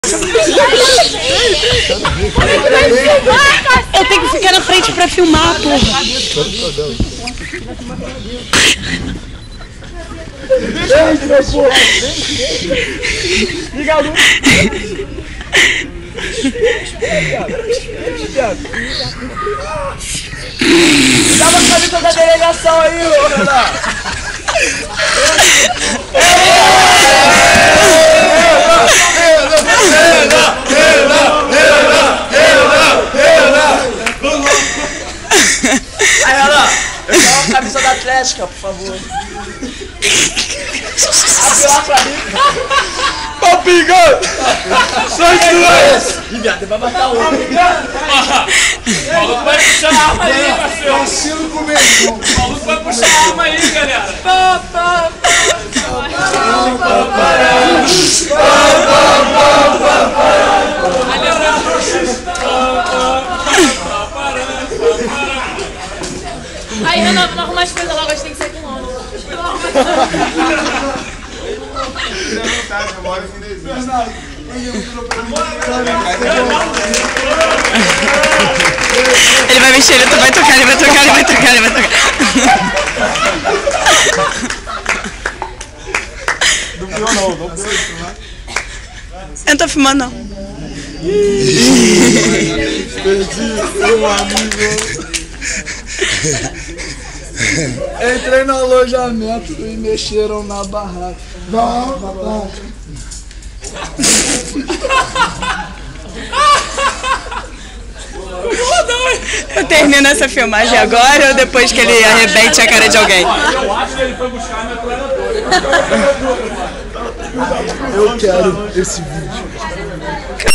Eu tenho que ficar na frente pra filmar, porra. Liga a luz. Dá uma camisa da delegação aí, ô Renato. Aí, Renan, eu quero uma camisa da Atlética, por favor. Abre lá pra mim. Ô, Pingão! Sai de lá! Ih, viado, vai matar o outro. O maluco vai puxar a arma aí, parceiro. Vacilo comigo. O maluco vai puxar a arma aí, galera. Aí, Renan, vamos arrumar as coisas logo, a gente tem que sair com o homem. Não, tá, demora que não existe. Ele vai mexer, ele vai tocar, ele vai tocar, ele vai tocar, ele vai tocar. Não viu não, não viu isso, né? Eu não tô filmando, não. Perdi um amigo. Entrei no alojamento e mexeram na barraca. Não. Eu termino essa filmagem agora ou depois que ele arrebente a cara de alguém? Eu acho que ele foi buscar a metralhadora. Eu quero esse vídeo.